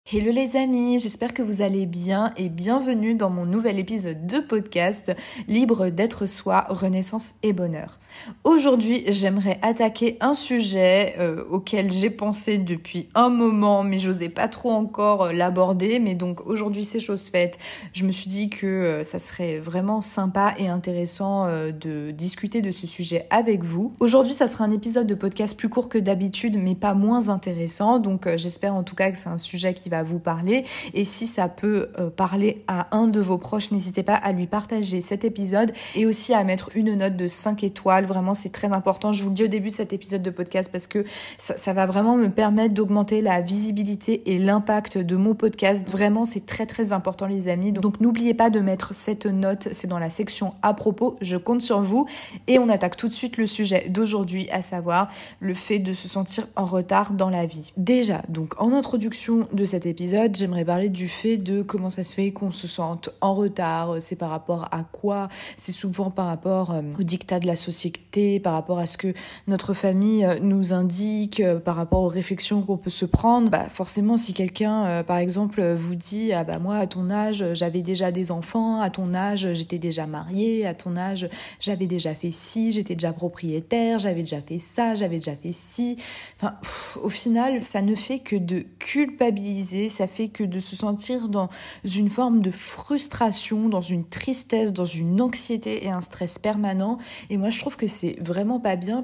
Hello les amis, j'espère que vous allez bien et bienvenue dans mon nouvel épisode de podcast Libre d'être soi, renaissance et bonheur. Aujourd'hui, j'aimerais attaquer un sujet auquel j'ai pensé depuis un moment, mais j'osais pas trop encore l'aborder. Mais donc aujourd'hui, c'est chose faite. Je me suis dit que ça serait vraiment sympa et intéressant de discuter de ce sujet avec vous. Aujourd'hui, ça sera un épisode de podcast plus court que d'habitude, mais pas moins intéressant. Donc j'espère en tout cas que c'est un sujet qui va vous parler, et si ça peut parler à un de vos proches, n'hésitez pas à lui partager cet épisode et aussi à mettre une note de 5 étoiles. Vraiment, c'est très important. Je vous le dis au début de cet épisode de podcast parce que ça va vraiment me permettre d'augmenter la visibilité et l'impact de mon podcast. Vraiment, c'est très très important les amis. Donc n'oubliez pas de mettre cette note, c'est dans la section à propos. Je compte sur vous et on attaque tout de suite le sujet d'aujourd'hui, à savoir le fait de se sentir en retard dans la vie. Déjà, donc en introduction de cet épisode, j'aimerais parler du fait de comment ça se fait qu'on se sente en retard. C'est par rapport à quoi? C'est souvent par rapport au diktat de la société, par rapport à ce que notre famille nous indique, par rapport aux réflexions qu'on peut se prendre. Forcément, si quelqu'un, par exemple, vous dit « Ah moi, à ton âge, j'avais déjà des enfants, à ton âge, j'étais déjà mariée, à ton âge, j'avais déjà fait ci, j'étais déjà propriétaire, j'avais déjà fait ça, j'avais déjà fait ci. » Enfin, au final, ça ne fait que de culpabiliser, ça fait que de se sentir dans une forme de frustration, dans une tristesse, dans une anxiété et un stress permanent. Et moi, je trouve que c'est vraiment pas bien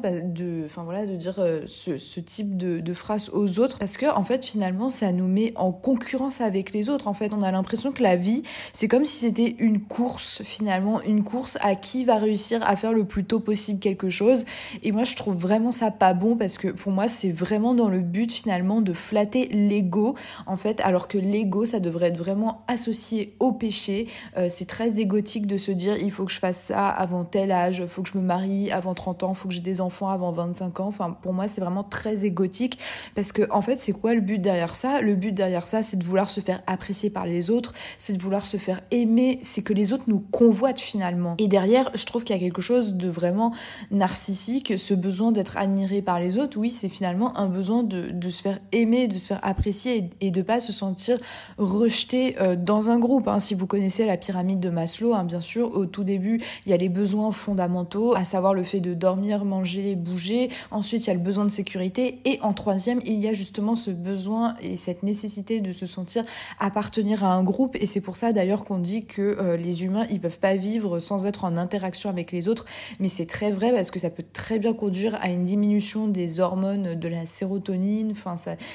de dire ce type de phrase aux autres, parce que en fait, finalement, ça nous met en concurrence avec les autres. En fait, on a l'impression que la vie, c'est comme si c'était une course, finalement, une course à qui va réussir à faire le plus tôt possible quelque chose. Et moi, je trouve vraiment ça pas bon, parce que pour moi, c'est vraiment dans le but, finalement, de flatter l'ego, en fait, alors que l'ego, ça devrait être vraiment associé au péché. C'est très égotique de se dire il faut que je fasse ça avant tel âge, il faut que je me marie avant 30 ans, il faut que j'ai des enfants avant 25 ans. Enfin, pour moi, c'est vraiment très égotique, parce que en fait, c'est quoi le but derrière ça? Le but derrière ça, c'est de vouloir se faire apprécier par les autres, c'est de vouloir se faire aimer, c'est que les autres nous convoitent finalement. Et derrière, je trouve qu'il y a quelque chose de vraiment narcissique, ce besoin d'être admiré par les autres. Oui, c'est finalement un besoin de se faire aimer, de se faire apprécier et de pas se sentir rejeté dans un groupe. Si vous connaissez la pyramide de Maslow, bien sûr, au tout début, il y a les besoins fondamentaux, à savoir le fait de dormir, manger, bouger. Ensuite, il y a le besoin de sécurité. Et en troisième, il y a justement ce besoin et cette nécessité de se sentir appartenir à un groupe. Et c'est pour ça d'ailleurs qu'on dit que les humains, ils peuvent pas vivre sans être en interaction avec les autres. Mais c'est très vrai, parce que ça peut très bien conduire à une diminution des hormones de la sérotonine. Enfin,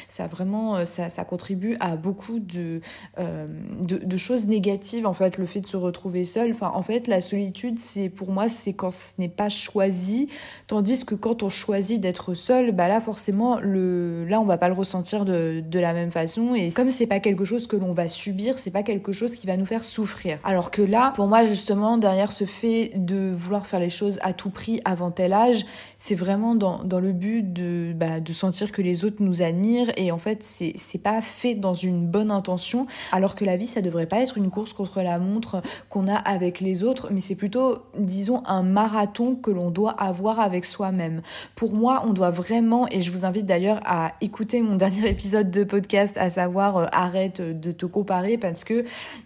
ça contribue à beaucoup de choses négatives, en fait, le fait de se retrouver seul. Enfin, en fait, la solitude, pour moi, c'est quand ce n'est pas choisi, tandis que quand on choisit d'être seul, là, forcément, là, on va pas le ressentir de la même façon. Et comme c'est pas quelque chose que l'on va subir, c'est pas quelque chose qui va nous faire souffrir. Alors que là, pour moi, justement, derrière ce fait de vouloir faire les choses à tout prix avant tel âge, c'est vraiment dans le but de sentir que les autres nous admirent. Et en fait, c'est pas fait dans une bonne intention, alors que la vie, ça devrait pas être une course contre la montre qu'on a avec les autres, mais c'est plutôt, disons, un marathon que l'on doit avoir avec soi-même. Pour moi, on doit vraiment, et je vous invite d'ailleurs à écouter mon dernier épisode de podcast, à savoir arrête de te comparer, parce que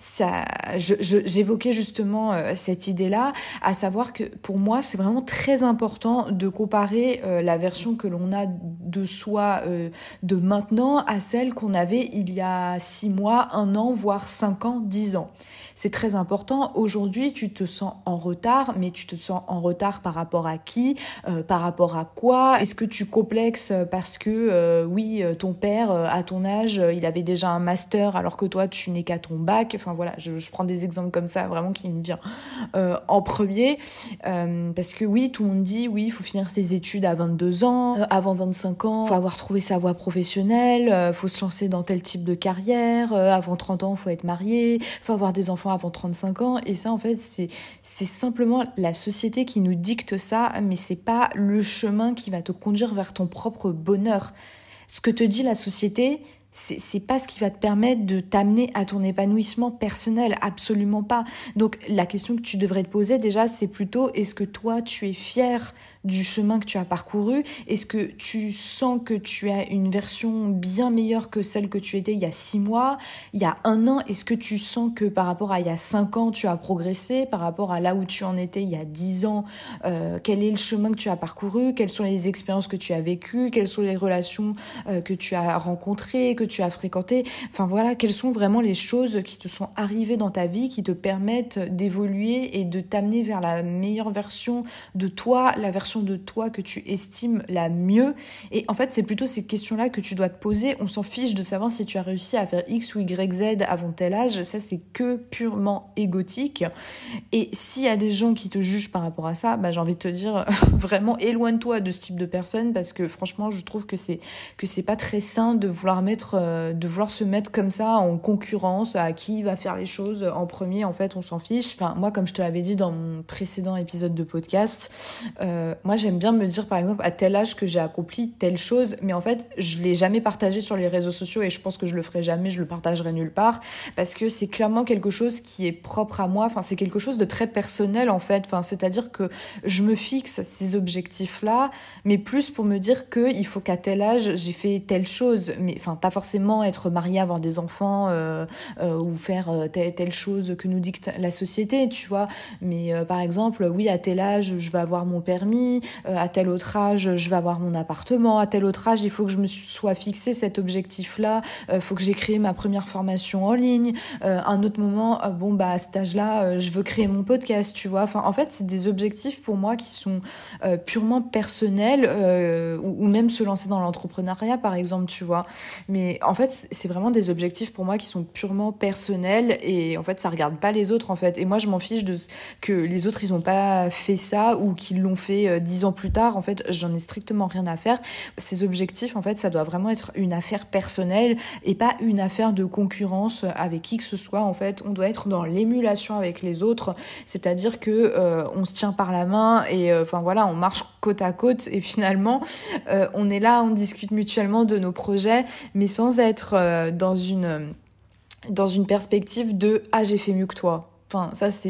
j'évoquais justement cette idée-là, à savoir que pour moi, c'est vraiment très important de comparer la version que l'on a de soi de maintenant à celle qu'on avait il y a 6 mois, 1 an, voire 5 ans, 10 ans. C'est très important. Aujourd'hui, tu te sens en retard, mais tu te sens en retard par rapport à qui? Par rapport à quoi? Est-ce que tu complexes parce que, ton père, à ton âge, il avait déjà un master alors que toi, tu n'es qu'à ton bac? Enfin voilà, je prends des exemples comme ça, vraiment qui me viennent en premier. Parce que oui, tout le monde dit, oui, il faut finir ses études à 22 ans, avant 25 ans, il faut avoir trouvé sa voie professionnelle, faut se lancer dans tel type de carrière, avant 30 ans, il faut être marié, il faut avoir des enfants avant 35 ans. Et ça, en fait, c'est simplement la société qui nous dicte ça, mais c'est pas le chemin qui va te conduire vers ton propre bonheur. Ce que te dit la société, c'est pas ce qui va te permettre de t'amener à ton épanouissement personnel, absolument pas. Donc la question que tu devrais te poser déjà, c'est plutôt, est-ce que toi tu es fier du chemin que tu as parcouru? Est-ce que tu sens que tu as une version bien meilleure que celle que tu étais il y a 6 mois, il y a 1 an? Est-ce que tu sens que par rapport à il y a 5 ans, tu as progressé? Par rapport à là où tu en étais il y a 10 ans, quel est le chemin que tu as parcouru? Quelles sont les expériences que tu as vécues? Quelles sont les relations que tu as rencontrées, que tu as fréquentées? Enfin voilà, quelles sont vraiment les choses qui te sont arrivées dans ta vie, qui te permettent d'évoluer et de t'amener vers la meilleure version de toi, la version de toi que tu estimes la mieux. Et en fait, c'est plutôt ces questions-là que tu dois te poser. On s'en fiche de savoir si tu as réussi à faire X ou Y, Z avant tel âge. Ça, c'est que purement égotique. Et s'il y a des gens qui te jugent par rapport à ça, j'ai envie de te dire, vraiment éloigne-toi de ce type de personnes, parce que franchement, je trouve que c'est pas très sain de vouloir se mettre comme ça en concurrence à qui va faire les choses en premier. En fait, on s'en fiche. Enfin, moi, comme je te l'avais dit dans mon précédent épisode de podcast, moi, j'aime bien me dire, par exemple, à tel âge que j'ai accompli telle chose, mais en fait, je l'ai jamais partagé sur les réseaux sociaux et je pense que je le ferai jamais, je le partagerai nulle part, parce que c'est clairement quelque chose qui est propre à moi. Enfin, c'est quelque chose de très personnel, en fait. Enfin, c'est-à-dire que je me fixe ces objectifs-là, mais plus pour me dire qu'il faut qu'à tel âge, j'ai fait telle chose, mais enfin, pas forcément être mariée, avoir des enfants ou faire telle chose que nous dicte la société, tu vois. Mais par exemple, oui, à tel âge, je vais avoir mon permis, à tel autre âge, je vais avoir mon appartement, à tel autre âge, il faut que je me sois fixé cet objectif-là, faut que j'ai créé ma première formation en ligne, un autre moment, à cet âge-là, je veux créer mon podcast, tu vois. Enfin, en fait, c'est des objectifs pour moi qui sont purement personnels, ou même se lancer dans l'entrepreneuriat, par exemple, tu vois. Mais en fait, c'est vraiment des objectifs pour moi qui sont purement personnels et en fait, ça regarde pas les autres, en fait. Et moi, je m'en fiche que les autres, ils ont pas fait ça ou qu'ils l'ont fait 10 ans plus tard. En fait, j'en ai strictement rien à faire. Ces objectifs, en fait, ça doit vraiment être une affaire personnelle et pas une affaire de concurrence avec qui que ce soit. En fait, on doit être dans l'émulation avec les autres, c'est-à-dire que on se tient par la main et on marche côte à côte et finalement, on est là, on discute mutuellement de nos projets, mais sans être dans une perspective de « ah, j'ai fait mieux que toi ». Enfin, ça, c'est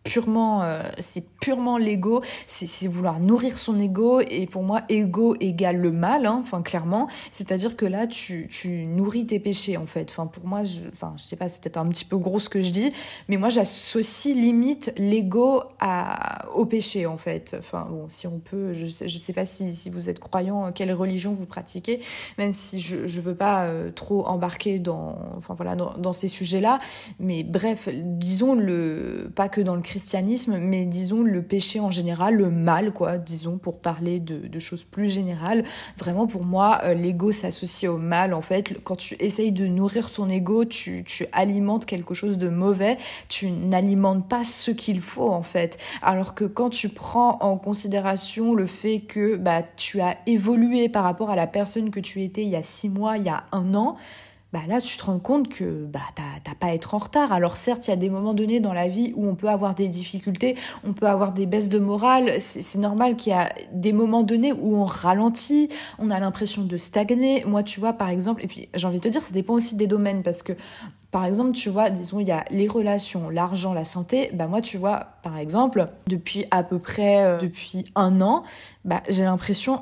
purement l'ego, c'est vouloir nourrir son ego, et pour moi ego égale le mal, clairement, c'est-à-dire que là tu nourris tes péchés, en fait. Pour moi, je sais pas, c'est peut-être un petit peu gros ce que je dis, mais moi j'associe limite l'ego au péché, en fait. Si on peut, je sais pas si vous êtes croyant, quelle religion vous pratiquez, même si je veux pas trop embarquer dans ces sujets-là, mais bref, disons pas que dans le christianisme, mais disons le péché en général, le mal, quoi, disons, pour parler de choses plus générales. Vraiment, pour moi, l'ego s'associe au mal, en fait. Quand tu essayes de nourrir ton ego, tu alimentes quelque chose de mauvais, tu n'alimentes pas ce qu'il faut, en fait. Alors que quand tu prends en considération le fait que tu as évolué par rapport à la personne que tu étais il y a 6 mois, il y a 1 an, là, tu te rends compte que t'as pas à être en retard. Alors certes, il y a des moments donnés dans la vie où on peut avoir des difficultés, on peut avoir des baisses de morale. C'est normal qu'il y a des moments donnés où on ralentit, on a l'impression de stagner. Moi, tu vois, par exemple, et puis j'ai envie de te dire, ça dépend aussi des domaines, parce que par exemple, tu vois, disons, il y a les relations, l'argent, la santé. Moi, tu vois, par exemple, depuis à peu près depuis 1 an, j'ai l'impression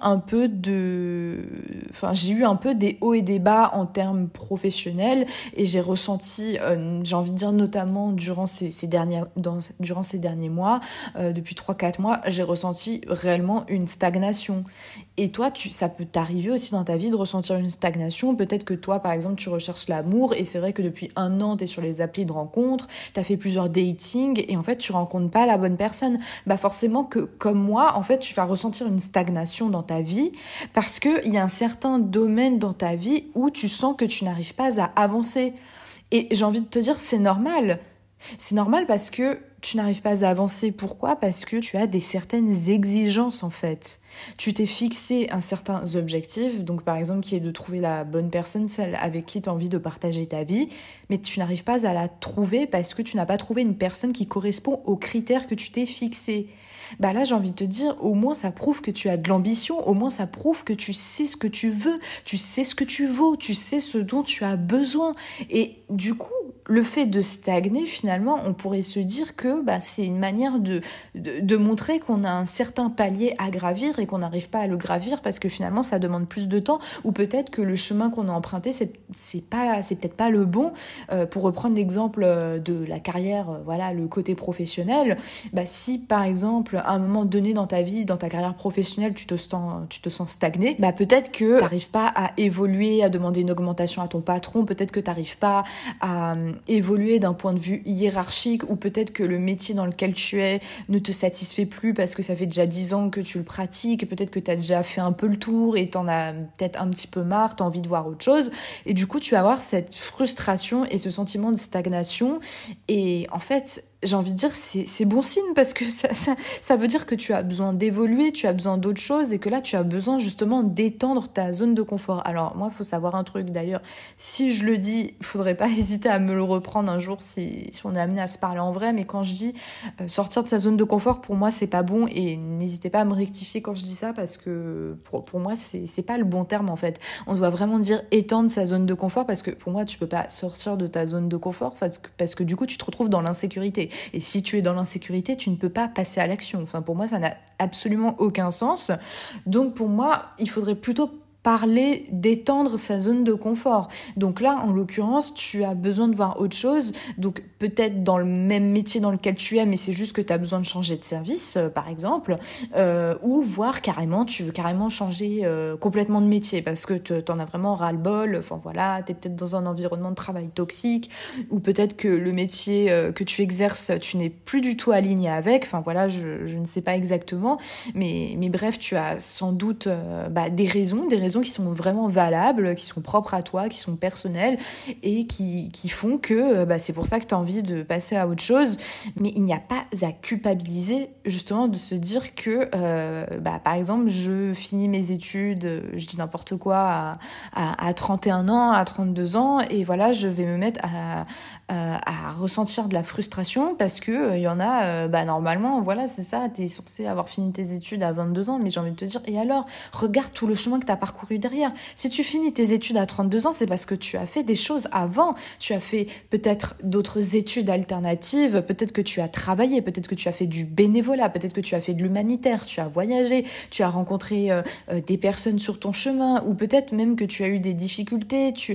j'ai eu un peu des hauts et des bas en termes professionnels, et j'ai ressenti, j'ai envie de dire notamment durant ces derniers mois, depuis 3-4 mois, j'ai ressenti réellement une stagnation. Et toi, ça peut t'arriver aussi dans ta vie de ressentir une stagnation. Peut-être que toi, par exemple, tu recherches l'amour, et c'est vrai que depuis 1 an, t'es sur les applis de rencontres, t'as fait plusieurs datings, et en fait, tu rencontres pas la bonne personne. Forcément que, comme moi, en fait, tu vas ressentir une stagnation dans ta vie, parce que il y a un certain domaine dans ta vie où tu sens que tu n'arrives pas à avancer. Et j'ai envie de te dire, c'est normal. C'est normal parce que tu n'arrives pas à avancer. Pourquoi ? Parce que tu as certaines exigences, en fait. Tu t'es fixé un certain objectif, donc par exemple qui est de trouver la bonne personne, celle avec qui tu as envie de partager ta vie, mais tu n'arrives pas à la trouver parce que tu n'as pas trouvé une personne qui correspond aux critères que tu t'es fixés. Là, j'ai envie de te dire, au moins ça prouve que tu as de l'ambition, au moins ça prouve que tu sais ce que tu veux, tu sais ce que tu vaux, tu sais ce dont tu as besoin. Et du coup, le fait de stagner, finalement, on pourrait se dire que c'est une manière de montrer qu'on a un certain palier à gravir et qu'on n'arrive pas à le gravir parce que finalement ça demande plus de temps, ou peut-être que le chemin qu'on a emprunté c'est peut-être pas le bon. Pour reprendre l'exemple de la carrière, le côté professionnel, si par exemple à un moment donné dans ta vie, dans ta carrière professionnelle, tu te sens stagné, peut-être que tu n'arrives pas à évoluer, à demander une augmentation à ton patron, peut-être que tu n'arrives pas à évoluer d'un point de vue hiérarchique, ou peut-être que le métier dans lequel tu es ne te satisfait plus parce que ça fait déjà 10 ans que tu le pratiques, et peut-être que tu as déjà fait un peu le tour et t'en as peut-être un petit peu marre, t'as envie de voir autre chose, et du coup tu vas avoir cette frustration et ce sentiment de stagnation. Et en fait, j'ai envie de dire, c'est bon signe, parce que ça veut dire que tu as besoin d'évoluer, tu as besoin d'autres choses, et que là, tu as besoin justement d'étendre ta zone de confort. Alors, moi, il faut savoir un truc, d'ailleurs, si je le dis, il faudrait pas hésiter à me le reprendre un jour si on est amené à se parler en vrai, mais quand je dis sortir de sa zone de confort, pour moi, c'est pas bon, et n'hésitez pas à me rectifier quand je dis ça, parce que pour moi, c'est pas le bon terme, en fait. On doit vraiment dire étendre sa zone de confort, parce que pour moi, tu peux pas sortir de ta zone de confort, parce que du coup, tu te retrouves dans l'insécurité. Et si tu es dans l'insécurité, tu ne peux pas passer à l'action. Enfin, pour moi, ça n'a absolument aucun sens. Donc, pour moi, il faudrait plutôt parler d'étendre sa zone de confort. Donc là, en l'occurrence, tu as besoin de voir autre chose. Donc peut-être dans le même métier dans lequel tu es, mais c'est juste que tu as besoin de changer de service, par exemple, ou voir carrément, tu veux carrément changer complètement de métier parce que t'en as vraiment ras-le-bol. Enfin voilà, t'es peut-être dans un environnement de travail toxique, ou peut-être que le métier que tu exerces, tu n'es plus du tout aligné avec. Enfin voilà, je ne sais pas exactement, mais bref, tu as sans doute des raisons qui sont vraiment valables, qui sont propres à toi, qui sont personnelles, et qui font que c'est pour ça que tu as envie de passer à autre chose. Mais il n'y a pas à culpabiliser, justement, de se dire que par exemple, je finis mes études, je dis n'importe quoi, à 31 ans, à 32 ans, et voilà, je vais me mettre à ressentir de la frustration parce que il y en a, normalement, voilà, c'est ça, t'es censé avoir fini tes études à 22 ans, mais j'ai envie de te dire, et alors, regarde tout le chemin que t'as parcouru derrière. Si tu finis tes études à 32 ans, c'est parce que tu as fait des choses avant, tu as fait peut-être d'autres études alternatives, peut-être que tu as travaillé, peut-être que tu as fait du bénévolat, peut-être que tu as fait de l'humanitaire, tu as voyagé, tu as rencontré des personnes sur ton chemin, ou peut-être même que tu as eu des difficultés, tu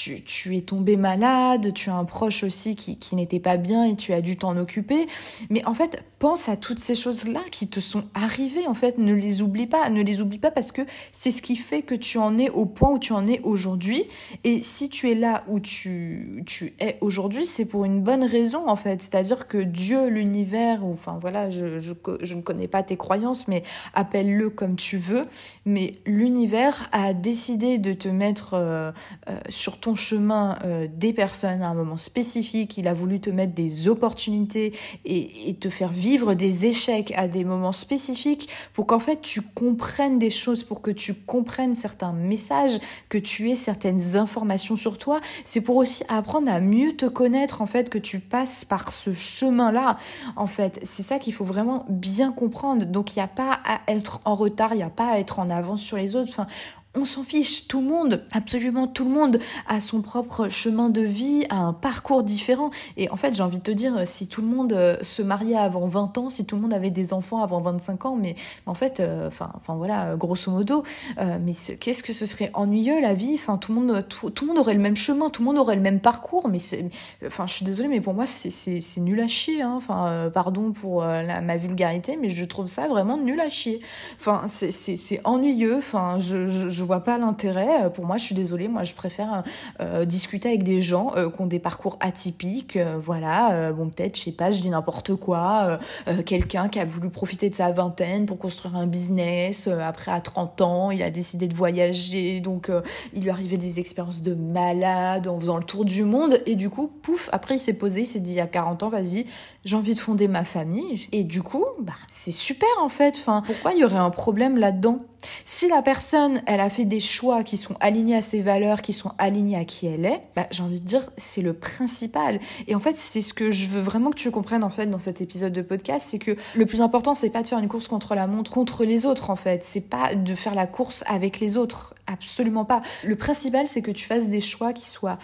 es tombé malade, tu as un proche aussi qui n'était pas bien et tu as dû t'en occuper. Mais en fait, pense à toutes ces choses-là qui te sont arrivées, en fait, ne les oublie pas parce que c'est ce qui fait que tu en es au point où tu en es aujourd'hui. Et si tu es là où tu es aujourd'hui, c'est pour une bonne raison, en fait. C'est-à-dire que Dieu, l'univers, ou enfin voilà, je ne connais pas tes croyances, mais appelle-le comme tu veux. Mais l'univers a décidé de te mettre sur ton chemin des personnes à un moment spécifique. Il a voulu te mettre des opportunités et te faire vivre des échecs à des moments spécifiques pour qu'en fait tu comprennes des choses, pour que tu comprennes certains messages, que tu aies certaines informations sur toi. C'est pour aussi apprendre à mieux te connaître, en fait, que tu passes par ce chemin-là. En fait, c'est ça qu'il faut vraiment bien comprendre. Donc, il n'y a pas à être en retard, il n'y a pas à être en avance sur les autres. Enfin, on s'en fiche, tout le monde, absolument tout le monde a son propre chemin de vie, a un parcours différent. Et en fait, j'ai envie de te dire, si tout le monde se mariait avant 20 ans, si tout le monde avait des enfants avant 25 ans, mais en fait, voilà, grosso modo, mais qu'est-ce que ce serait ennuyeux la vie. Enfin, tout le monde aurait le même chemin, tout le monde aurait le même parcours, mais je suis désolée, mais pour moi, c'est nul à chier, hein. Enfin, pardon pour ma vulgarité, mais je trouve ça vraiment nul à chier. Enfin, c'est ennuyeux. Enfin, je vois pas l'intérêt. Pour moi, je suis désolée, moi je préfère discuter avec des gens qui ont des parcours atypiques, bon, peut-être, je sais pas, je dis n'importe quoi, quelqu'un qui a voulu profiter de sa vingtaine pour construire un business, après à 30 ans il a décidé de voyager, donc il lui arrivait des expériences de malade en faisant le tour du monde, et du coup pouf, après il s'est posé, il s'est dit à 40 ans, vas-y, j'ai envie de fonder ma famille, et du coup c'est super, en fait. Enfin, pourquoi il y aurait un problème là-dedans? Si la personne, elle a fait des choix qui sont alignés à ses valeurs, qui sont alignés à qui elle est, j'ai envie de dire, c'est le principal. Et en fait, c'est ce que je veux vraiment que tu comprennes, en fait, dans cet épisode de podcast, c'est que le plus important, c'est pas de faire une course contre la montre, contre les autres, en fait. C'est pas de faire la course avec les autres. Absolument pas. Le principal, c'est que tu fasses des choix qui soient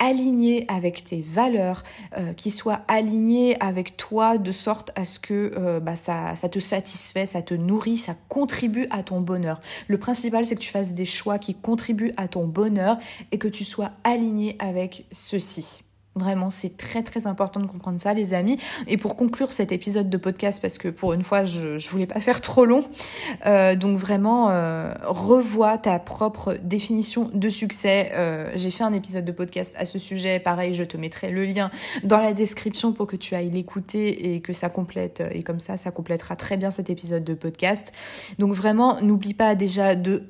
aligné avec tes valeurs, qui soit aligné avec toi de sorte à ce que ça te satisfait, ça te nourrit, ça contribue à ton bonheur. Le principal, c'est que tu fasses des choix qui contribuent à ton bonheur et que tu sois aligné avec ceci. Vraiment, c'est très très important de comprendre ça, les amis. Et pour conclure cet épisode de podcast, parce que pour une fois, je voulais pas faire trop long, donc vraiment, revois ta propre définition de succès. J'ai fait un épisode de podcast à ce sujet. Pareil, je te mettrai le lien dans la description pour que tu ailles l'écouter et que ça complète. Et comme ça complétera très bien cet épisode de podcast. Donc vraiment, n'oublie pas déjà que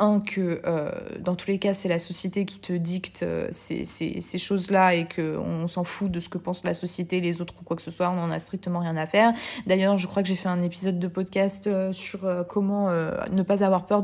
dans tous les cas, c'est la société qui te dicte ces choses-là et que on s'en fout de ce que pense la société, les autres ou quoi que ce soit, on n'en a strictement rien à faire. D'ailleurs, je crois que j'ai fait un épisode de podcast sur comment ne pas avoir peur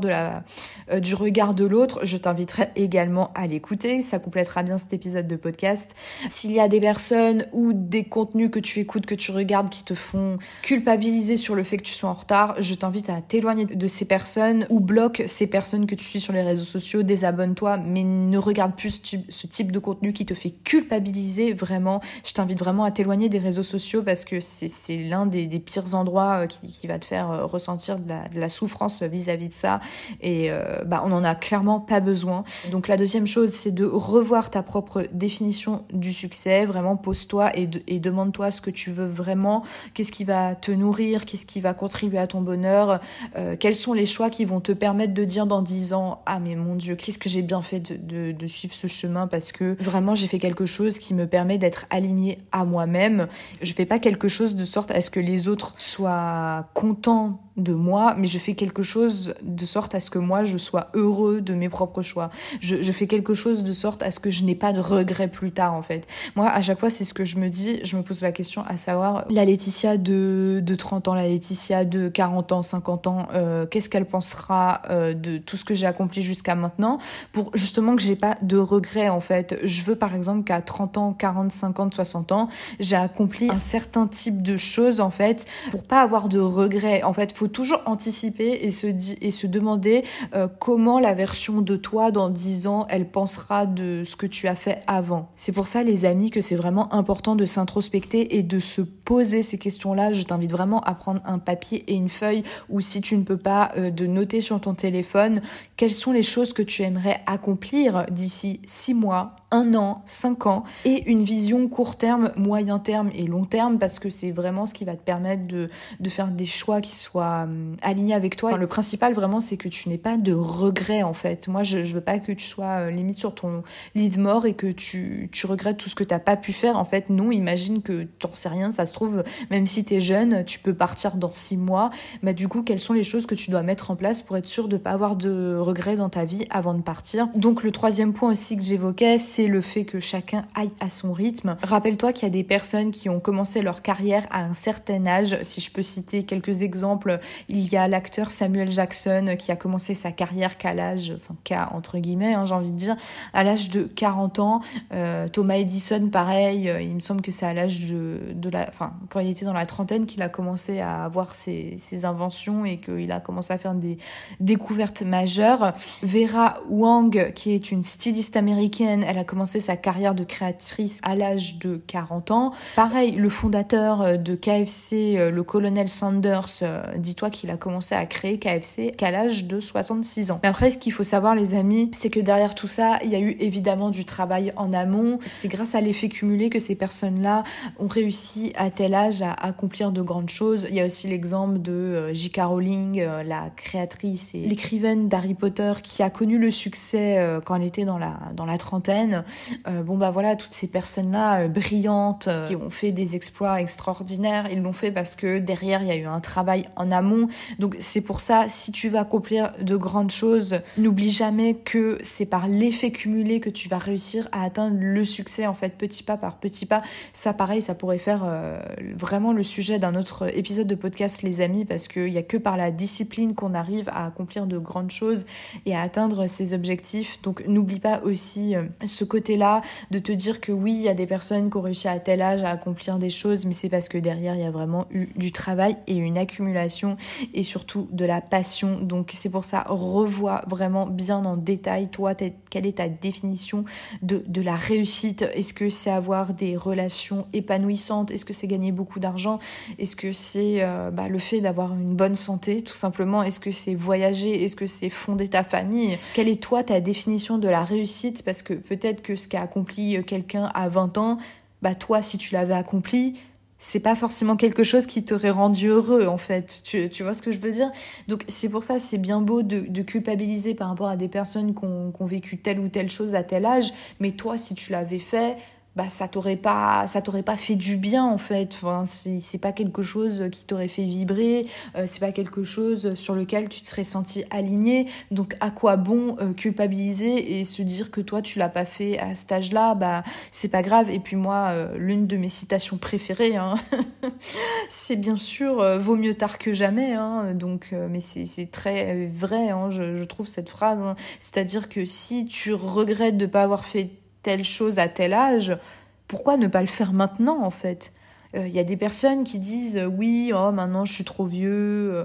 du regard de l'autre. Je t'inviterai également à l'écouter, ça complétera bien cet épisode de podcast. S'il y a des personnes ou des contenus que tu écoutes, que tu regardes, qui te font culpabiliser sur le fait que tu sois en retard, je t'invite à t'éloigner de ces personnes ou bloque ces personnes que tu suis sur les réseaux sociaux, désabonne-toi, mais ne regarde plus ce type de contenu qui te fait culpabiliser. Vraiment, je t'invite vraiment à t'éloigner des réseaux sociaux parce que c'est l'un des pires endroits qui va te faire ressentir de la souffrance vis-à-vis de ça et on en a clairement pas besoin. Donc la deuxième chose, c'est de revoir ta propre définition du succès. Vraiment, pose-toi et demande-toi ce que tu veux vraiment, qu'est-ce qui va te nourrir, qu'est-ce qui va contribuer à ton bonheur, quels sont les choix qui vont te permettre de dire dans 10 ans « Ah mais mon Dieu, qu'est-ce que j'ai bien fait de suivre ce chemin parce que vraiment j'ai fait quelque chose qui me permet d'être alignée à moi-même. Je fais pas quelque chose de sorte à ce que les autres soient contents de moi, mais je fais quelque chose de sorte à ce que moi je sois heureux de mes propres choix. Je fais quelque chose de sorte à ce que je n'ai pas de regrets plus tard en fait. Moi à chaque fois c'est ce que je me dis, je me pose la question à savoir la Laetitia de 30 ans, la Laetitia de 40 ans, 50 ans, qu'est-ce qu'elle pensera de tout ce que j'ai accompli jusqu'à maintenant pour justement que j'ai pas de regrets en fait. Je veux par exemple qu'à 30 ans, 40, 50, 60 ans, j'ai accompli un certain type de choses en fait pour pas avoir de regrets. En fait, faut toujours anticiper et se demander comment la version de toi dans 10 ans, elle pensera de ce que tu as fait avant. C'est pour ça les amis que c'est vraiment important de s'introspecter et de se poser ces questions-là. Je t'invite vraiment à prendre un papier et une feuille ou si tu ne peux pas, de noter sur ton téléphone quelles sont les choses que tu aimerais accomplir d'ici 6 mois, 1 an, 5 ans et une vision court terme, moyen terme et long terme parce que c'est vraiment ce qui va te permettre de faire des choix qui soient alignés avec toi. Enfin, le principal vraiment c'est que tu n'aies pas de regrets en fait. Moi je veux pas que tu sois limite sur ton lit de mort et que tu regrettes tout ce que t'as pas pu faire. En fait non, imagine que t'en sais rien, ça se trouve même si t'es jeune, tu peux partir dans 6 mois. Bah du coup quelles sont les choses que tu dois mettre en place pour être sûr de pas avoir de regrets dans ta vie avant de partir. Donc le troisième point aussi que j'évoquais, c'est le fait que chacun aille à son rythme. Rappelle-toi qu'il y a des personnes qui ont commencé leur carrière à un certain âge. Si je peux citer quelques exemples, il y a l'acteur Samuel Jackson qui a commencé sa carrière entre guillemets, j'ai envie de dire, à l'âge de 40 ans. Thomas Edison, pareil, il me semble que c'est à l'âge quand il était dans la trentaine qu'il a commencé à avoir ses inventions et qu'il a commencé à faire des découvertes majeures. Vera Wang, qui est une styliste américaine, elle a commencé sa carrière de créatrice à l'âge de 40 ans. Pareil, le fondateur de KFC, le colonel Sanders, dis-toi qu'il a commencé à créer KFC qu'à l'âge de 66 ans. Mais après, ce qu'il faut savoir, les amis, c'est que derrière tout ça, il y a eu évidemment du travail en amont. C'est grâce à l'effet cumulé que ces personnes-là ont réussi à tel âge à accomplir de grandes choses. Il y a aussi l'exemple de J.K. Rowling, la créatrice et l'écrivaine d'Harry Potter, qui a connu le succès quand elle était dans la trentaine. Voilà, toutes ces personnes-là brillantes qui ont fait des exploits extraordinaires, ils l'ont fait parce que derrière, il y a eu un travail en amont. Donc c'est pour ça, si tu vas accomplir de grandes choses, n'oublie jamais que c'est par l'effet cumulé que tu vas réussir à atteindre le succès, en fait, petit pas par petit pas. Ça, pareil, ça pourrait faire vraiment le sujet d'un autre épisode de podcast, les amis, parce qu'il n'y a que par la discipline qu'on arrive à accomplir de grandes choses et à atteindre ses objectifs. Donc n'oublie pas aussi ce côté-là de te dire que oui, il y a des personnes qui ont réussi à tel âge à accomplir des choses, mais c'est parce que derrière, il y a vraiment eu du travail et une accumulation motivation et surtout de la passion. Donc c'est pour ça, revois vraiment bien en détail, toi, quelle est ta définition de la réussite? Est-ce que c'est avoir des relations épanouissantes? Est-ce que c'est gagner beaucoup d'argent? Est-ce que c'est le fait d'avoir une bonne santé, tout simplement? Est-ce que c'est voyager? Est-ce que c'est fonder ta famille? Quelle est toi ta définition de la réussite? Parce que peut-être que ce qu'a accompli quelqu'un à 20 ans, toi, si tu l'avais accompli, c'est pas forcément quelque chose qui t'aurait rendu heureux, en fait. Tu vois ce que je veux dire? Donc, c'est pour ça, c'est bien beau de culpabiliser par rapport à des personnes qui ont vécu telle ou telle chose à tel âge, mais toi, si tu l'avais fait, ça t'aurait pas fait du bien, en fait. Enfin, c'est pas quelque chose qui t'aurait fait vibrer, c'est pas quelque chose sur lequel tu te serais senti aligné. Donc à quoi bon culpabiliser et se dire que toi tu l'as pas fait à cet âge-là? C'est pas grave. Et puis moi, l'une de mes citations préférées, c'est bien sûr vaut mieux tard que jamais, donc mais c'est très vrai, je trouve, cette phrase, c'est-à-dire que si tu regrettes de pas avoir fait telle chose à tel âge, pourquoi ne pas le faire maintenant, en fait? Y a des personnes qui disent oui, maintenant je suis trop vieux,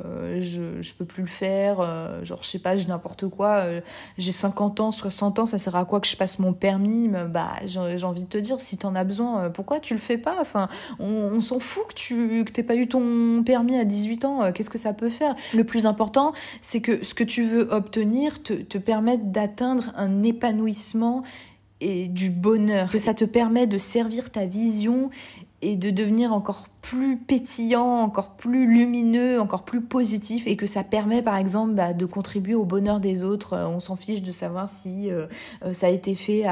je peux plus le faire, je sais pas, j'ai n'importe quoi, j'ai 50 ans, 60 ans, ça sert à quoi que je passe mon permis? J'ai envie de te dire, si t'en as besoin, pourquoi tu le fais pas? Enfin, on s'en fout que t'aies pas eu ton permis à 18 ans, qu'est-ce que ça peut faire? Le plus important, c'est que ce que tu veux obtenir te permette d'atteindre un épanouissement et du bonheur, que ça te permet de servir ta vision et de devenir encore plus pétillant, encore plus lumineux, encore plus positif, et que ça permet par exemple de contribuer au bonheur des autres. On s'en fiche de savoir si ça a été fait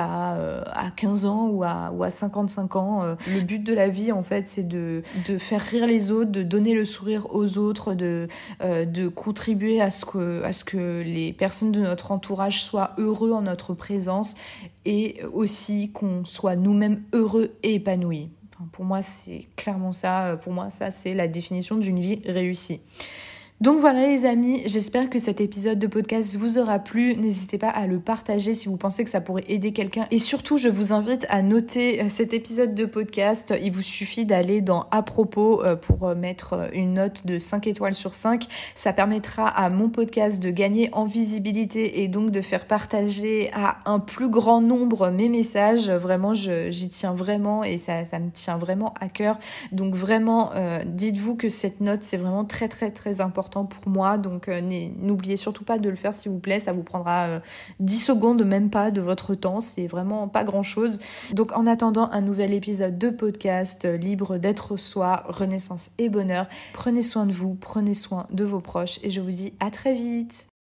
à 15 ans ou à 55 ans. Le but de la vie, en fait, c'est de faire rire les autres, de donner le sourire aux autres, de contribuer à ce que les personnes de notre entourage soient heureux en notre présence, et aussi qu'on soit nous-mêmes heureux et épanouis. Pour moi, c'est clairement ça. Pour moi, ça, c'est la définition d'une vie réussie. Donc voilà les amis, j'espère que cet épisode de podcast vous aura plu. N'hésitez pas à le partager si vous pensez que ça pourrait aider quelqu'un. Et surtout, je vous invite à noter cet épisode de podcast. Il vous suffit d'aller dans à propos pour mettre une note de 5 étoiles sur 5. Ça permettra à mon podcast de gagner en visibilité et donc de faire partager à un plus grand nombre mes messages. Vraiment, j'y tiens vraiment et ça me tient vraiment à cœur. Donc vraiment, dites-vous que cette note, c'est vraiment très très très important pour moi, donc n'oubliez surtout pas de le faire s'il vous plaît, ça vous prendra 10 secondes, même pas de votre temps, c'est vraiment pas grand chose. Donc en attendant un nouvel épisode de podcast libre d'être soi, renaissance et bonheur, prenez soin de vous, prenez soin de vos proches et je vous dis à très vite.